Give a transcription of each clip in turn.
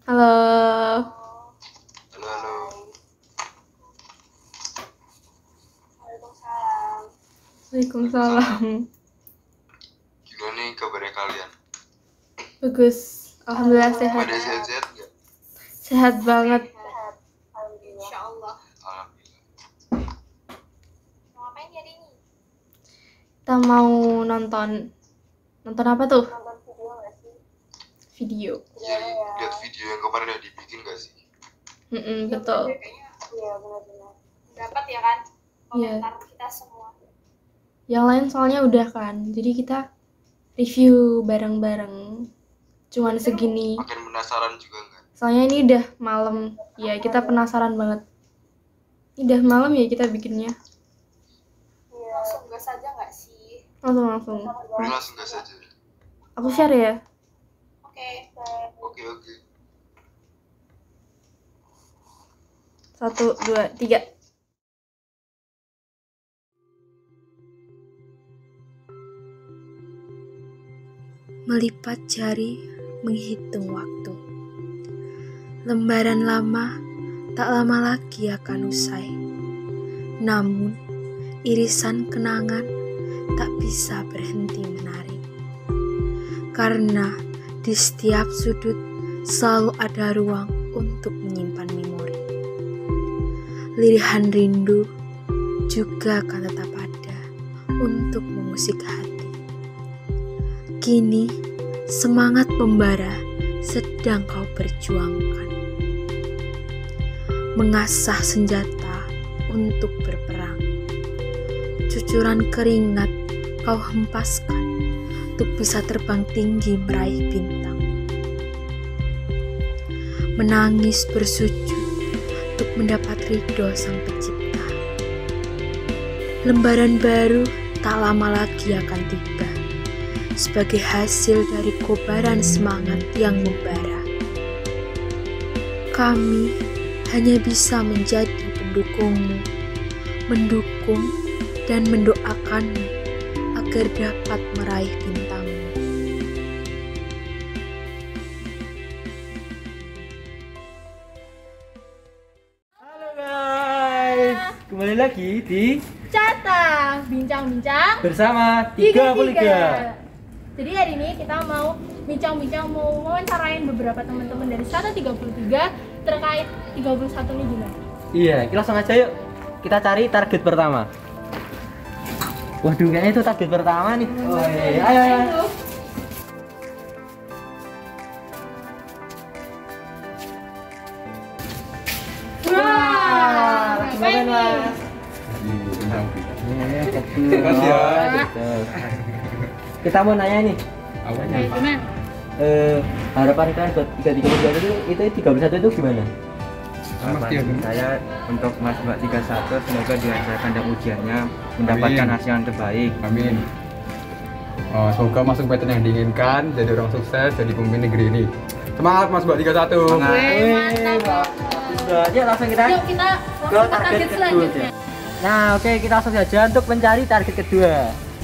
Halo, Halo, halo. Waalaikumsalam. Waalaikumsalam. Gimana nih kabarnya kalian? Bagus, alhamdulillah sehat. Pada sehat-sehat nggak? Sehat banget. Sehat. Alhamdulillah. Insyaallah. Alhamdulillah. Mau ngapain hari ini? Kita mau nonton apa tuh? Nonton video nggak sih? Video. Iya, lihat video yang kemarin udah dibikin nggak sih? Betul. Kayaknya Iya, benar-benar. dapat ya kan Iya. komentar kita semua. Yang lain soalnya udah kan, jadi kita review bareng-bareng. Cuman segini. Makin penasaran juga nggak? Soalnya ini udah malam, ya kita penasaran banget. Ini udah malam ya kita bikinnya. Iya. Langsung gas aja nggak sih? Langsung. Udah langsung gas aja. Aku share ya. Oke. Oke. 1, 2, 3. Melipat jari, menghitung waktu. Lembaran lama tak lama lagi akan usai. Namun, irisan kenangan tak bisa berhenti menarik. Karena di setiap sudut selalu ada ruang untuk menyimpan memori. Lirihan rindu juga akan tetap ada untuk mengusik hati. Kini, semangat membara sedang kau perjuangkan. Mengasah senjata untuk berperang. Cucuran keringat kau hempaskan untuk bisa terbang tinggi meraih bintang. Menangis bersujud untuk mendapat ridho sang pencipta. Lembaran baru tak lama lagi akan tiba sebagai hasil dari kobaran semangat yang membara. Kami hanya bisa menjadi pendukungmu, mendukung dan mendoakanmu agar dapat meraih bintangmu. Halo guys, kembali lagi di Catang bincang-bincang bersama Tiga 33. Jadi hari ini kita mau bincang-bincang, mau wawancarain beberapa teman-teman dari 133 terkait 31 nih gimana? Iya, kita langsung aja yuk. Kita cari target pertama. Waduh, kayaknya itu target pertama nih. Oh, iya. Ayo. Wah, Silakan, Mas. Makasih ya. Gitu. Kita mau nanya nih. Kayak gimana? Harapan kalian buat 332 itu 31 itu gimana? Harapan saya untuk Mas Mbak 31 semoga dilancarkan dan ujiannya mendapatkan Amin. hasil yang terbaik. Amin. Semoga masuk PTN yang diinginkan, jadi orang sukses, jadi pemimpin negeri ini. Semangat Mas Mbak 31. Semangat. Mantap. Yuk langsung kita Yuk kita ke langsung ke target target kedua. selanjutnya. Nah, oke, kita langsung saja untuk mencari target kedua.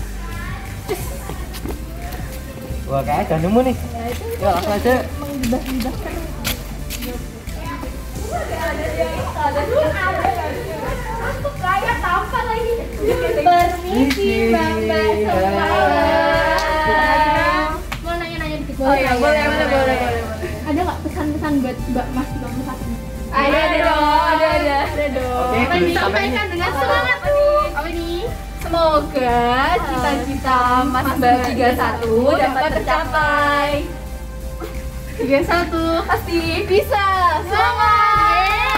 Wah, kayaknya udah nemu nih. Ya itu Ya, langsung aja. menggibah-gibahkan. Aku kayak tampan lagi. Permisi Mbak semua. Mau nanya-nanya dikit boleh? Oh iya, boleh. Ada nggak pesan-pesan buat Mbak Mas 31? Ada dong. Ada dong. Oke, Apa boleh disampaikan sampai dengan semangat tuh. Apa ini? Semoga cita-cita Mas Mbak 31 dapat tercapai. 31 Pasti bisa. Semangat.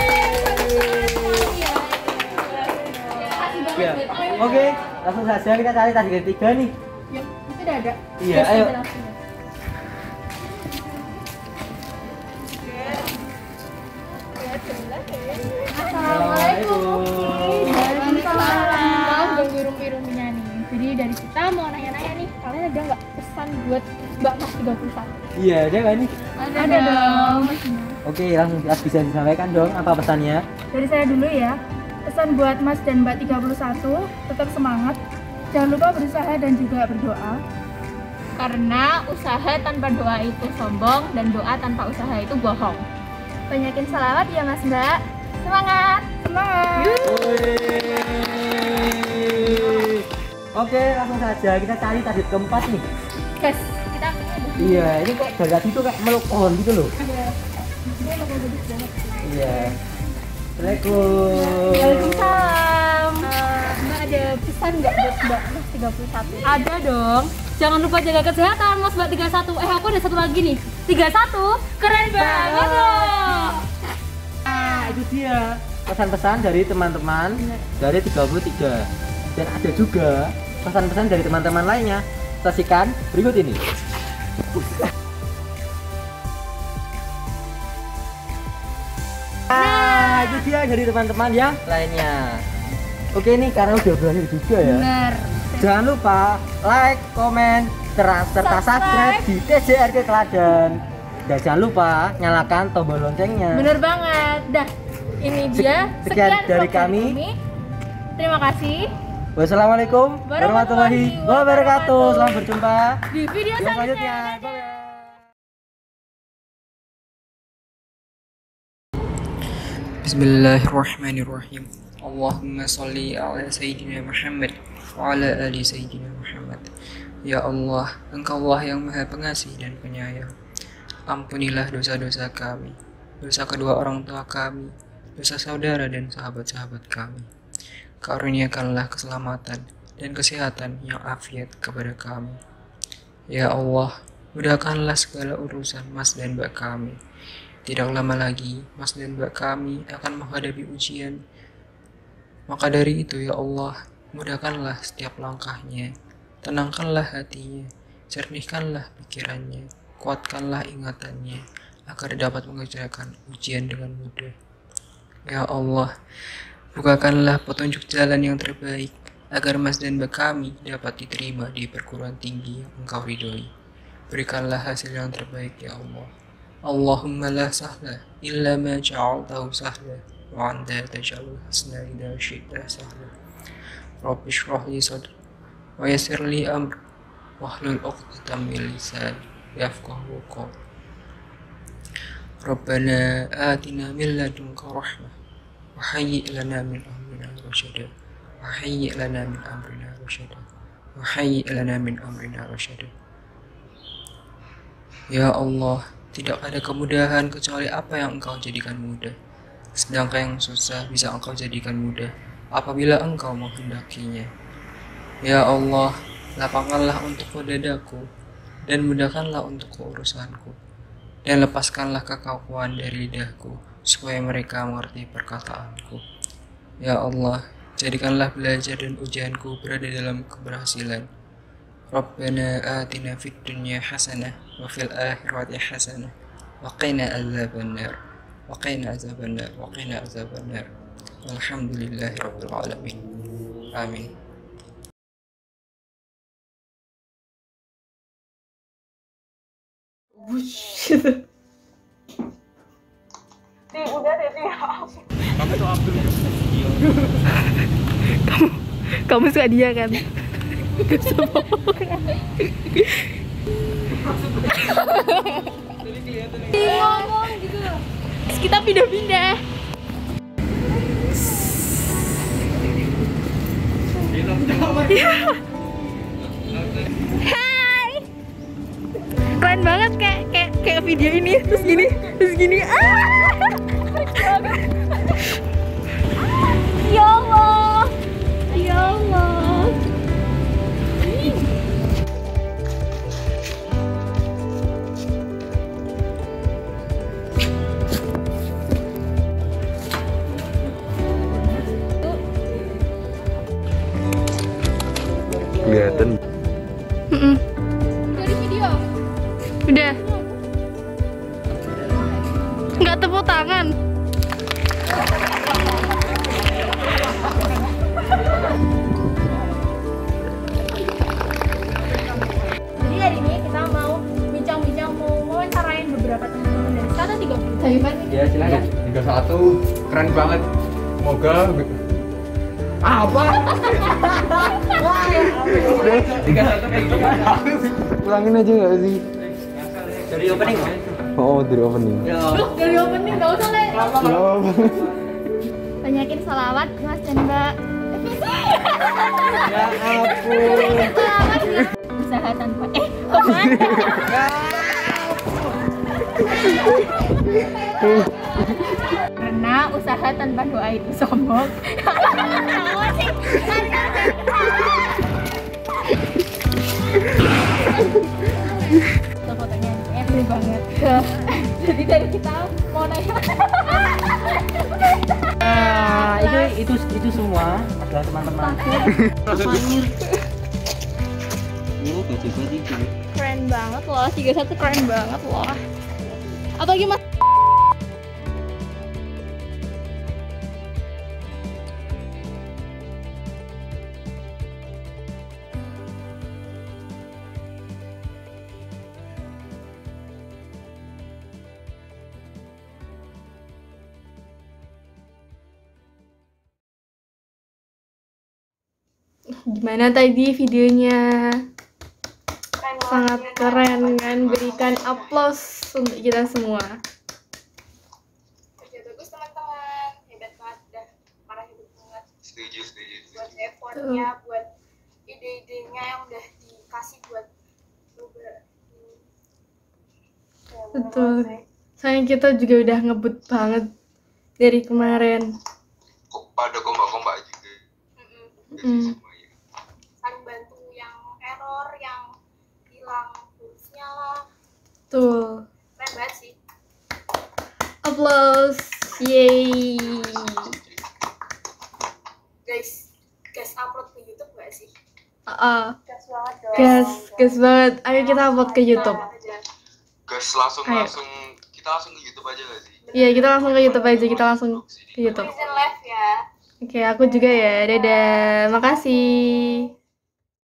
Ya. Oke, langsung saja kita cari target ketiga nih. Yuk, itu udah ada. Iya, Terus ayo. kita langsung. Assalamualaikum. Waalaikumsalam. Ganggu rumpi-rumpinya nih. Jadi dari kita mau nanya-nanya nih, kalian ada nggak pesan buat Mbak Mas 31? Iya, ada kan nih? Ada dong. Oke, langsung bisa disampaikan dong apa pesannya? Dari saya dulu ya, pesan buat Mas dan Mbak 31, tetap semangat, jangan lupa berusaha dan juga berdoa. Karena usaha tanpa doa itu sombong dan doa tanpa usaha itu bohong. Banyakin salawat ya Mas Mbak. Semangat! Semangat! Oke, langsung saja kita cari target keempat nih. Guys, kita Iya, ini kayak dari tadi tuh kayak meluk pohon gitu loh. Iya. Assalamualaikum. Waalaikumsalam. Mbak ada pesan nggak buat Mbak Mas 31? Ada dong. Jangan lupa jaga kesehatan Mas Mbak 31. Aku ada satu lagi nih. 31 keren banget loh. Nah, itu dia pesan-pesan dari teman-teman dari 33. Dan ada juga pesan-pesan dari teman-teman lainnya. Saksikan berikut ini. Nah, itu dia dari teman-teman yang lainnya. Oke, ini karena udah berakhir juga ya. Bener. Jangan lupa like, komen, serta subscribe di TJRK Kladan. Dan jangan lupa nyalakan tombol loncengnya. Bener banget. Dah, ini dia Sekian dari program kami. Terima kasih. Wassalamualaikum warahmatullahi wabarakatuh. Selamat berjumpa Di video yang selanjutnya. selanjutnya. Bye-bye. Bismillahirrahmanirrahim. Allahumma salli ala Sayyidina Muhammad wa ala ali Sayyidina Muhammad. Ya Allah, Engkaulah yang Maha Pengasih dan Penyayang. Ampunilah dosa-dosa kami, dosa kedua orang tua kami, dosa saudara dan sahabat-sahabat kami. Karuniakanlah keselamatan dan kesehatan yang afiat kepada kami. Ya Allah, mudahkanlah segala urusan Mas dan Mbak kami. Tidak lama lagi, Mas dan Mbak kami akan menghadapi ujian. Maka dari itu, ya Allah, mudahkanlah setiap langkahnya, tenangkanlah hatinya, jernihkanlah pikirannya, kuatkanlah ingatannya, agar dapat mengerjakan ujian dengan mudah. Ya Allah, bukakanlah petunjuk jalan yang terbaik, agar Mas dan Mbak kami dapat diterima di perguruan tinggi yang Engkau ridhoi. Berikanlah hasil yang terbaik, ya Allah. Allahumma la sahla illa ma ja'altahu sahla wa anta taj'alul hasna idza syi'ta sahla. Rabbi shrah li sadri wa yassir li amri wahlul 'uqdatam min lisani yafqahu qawli. Rabbana atina min ladunka rahmah wa hayyi' lana min amrina rashada wa hayyi' lana min amrina rashada wa hayyi' lana min amrina rashada. Ya Allah, tidak ada kemudahan kecuali apa yang Engkau jadikan mudah. Sedangkan yang susah bisa Engkau jadikan mudah apabila Engkau menghendakinya. Ya Allah, lapangkanlah untukku dadaku dan mudahkanlah untukku urusanku. Dan lepaskanlah kekakuan dari lidahku supaya mereka mengerti perkataanku. Ya Allah, jadikanlah belajar dan ujianku berada dalam keberhasilan. Rabbana atina fid dunya hasanah wa fil akhirati hasanah wa qina azabannar wa qina azabannar wa qina azabannar. Alhamdulillahi rabbil alamin. Amin. Udah deh, Kamu suka dia kan? Ngomong gitu. Terus kita pindah-pindah. Hai. Keren banget kayak video ini terus gini. Ya Allah. Ya Allah. Kelihatan. Dari video. Udah. Nggak tepuk tangan. Jadi hari ini kita mau bincang-bincang, mau wawancarain beberapa teman-teman dari Strata 30. Ya, silakan. 31 keren banget. Semoga Apa? Ulangin aja nggak sih? Dari opening. Oh, dari opening. Dari opening gak usah Le. Ya, Banyakin sholawat Mas dan Mbak. Ya ampun. Usaha tanpa apaan? Karena usaha tanpa doa itu sombong. Itu fotonya epic banget. Jadi dari kita mau nanya. Nah, itu semua adalah teman-teman. Keren banget loh, 31 keren banget loh. Apalagi Mas gimana tadi videonya? Sangat keren kan, berikan aplaus untuk kita semua. Kerja bagus teman-teman, hebat banget, udah parah hebat banget. Setuju. Buat effortnya, buat ide-idenya yang udah dikasih buat Betul. Sayang kita juga udah ngebut banget dari kemarin. Kok pada kompak-kompak juga. Semuanya. saling bantu yang error, yang hilang kursnya lah. Tuh. Keren banget sih. Applause. Yeay. Guys upload ke YouTube gak sih? Gas banget dong. gas banget. Ayo kita upload ke YouTube. Guys, langsung Ayo. kita langsung ke YouTube aja gak sih? Iya, kita langsung ke YouTube aja. Kita langsung ke YouTube. Izin live ya. Oke, aku juga ya. Dadah. Makasih.